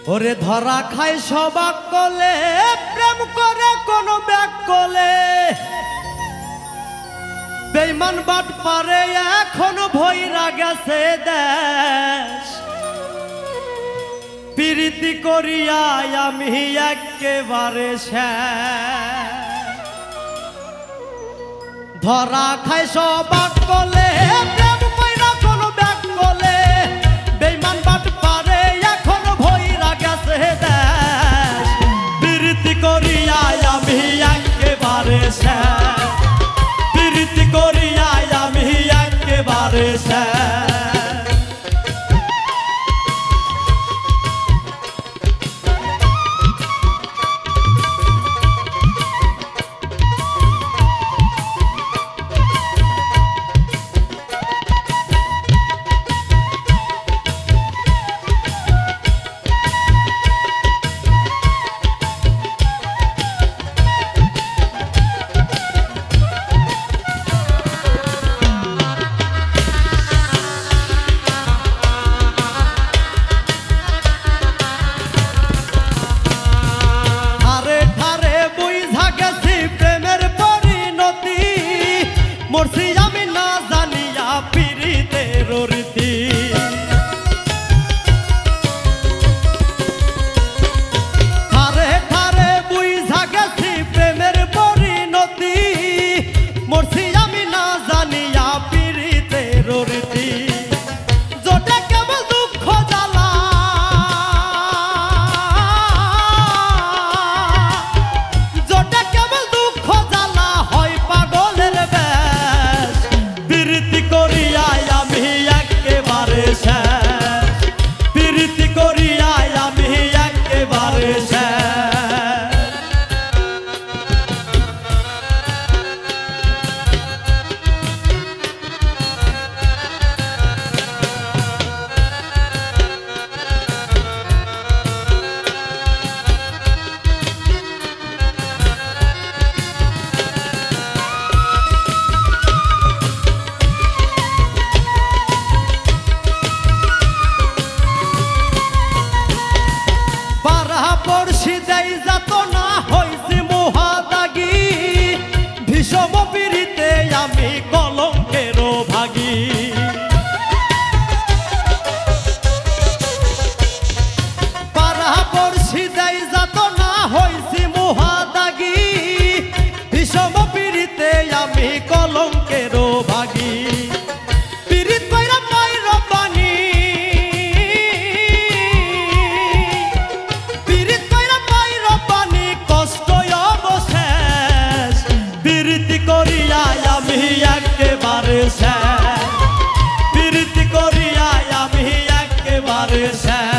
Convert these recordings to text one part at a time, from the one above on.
ওরে ধরা খায় সবাক কলে প্রেম করে কোন ব্যাগ কলে বেঈমান বাট পারে এখনো ভইরা গেছে দেশ প্রীতি করিয়া আমি একেবারে শেষ ধরা খায় সবাক কলে প্রেম কইরা কোন ব্যাগ কলে বেঈমান বাট পারে এখনো ভইরা গেছে দেশ প্রীতি করিয়া আমি একেবারে শেষ প্রীতি করিয়া আমি একেবারে শেষ মরছি আমি না জানিয়া পীড়িতের রীতি ঠারে ঠারে বুঝা গেছি প্রেমের পরিণতি মরছি আমি না জানিয়া পীড়িতের রীতি জোটে কেবল দুঃখ জ্বালা জোটে কেবল দুঃখ জ্বালা হয় পাগলের প্রীতি করিয়া আমি একেবারে শেষ প্রীতি করিয়া আমি একেবারে শেষ পড়শি দেই যাতনা হইছি মহাদাগী ভীষম পীড়িতে আমি কলঙ্কের ভাগী পারা পড়শি দেই যাতনা হইছি মহাদাগী ভীষম পীড়িতে আমি কলঙ্কের ভাগী পীড়িত কইরা পাই রব্বানি করিয়া আমি একেবারে শেষ প্রীতি করিয়া আমি একেবারে শেষ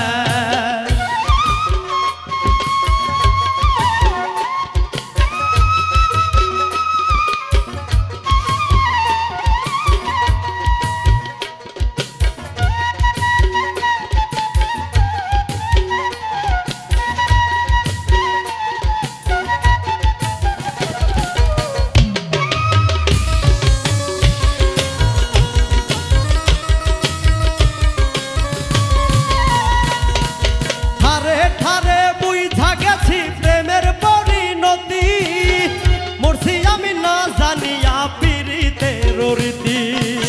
ঠারে বুঝা গেছি প্রেমের পরিণতি মরছি আমি না জানিয়া পীড়িতের রীতি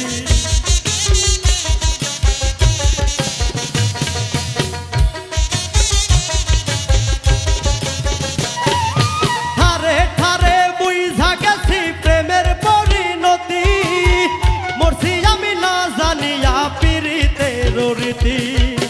ঠারে ঠারে বুঝা গেছি প্রেমের পরিণতি মরছি আমি না জানিয়া পীড়িতের রীতি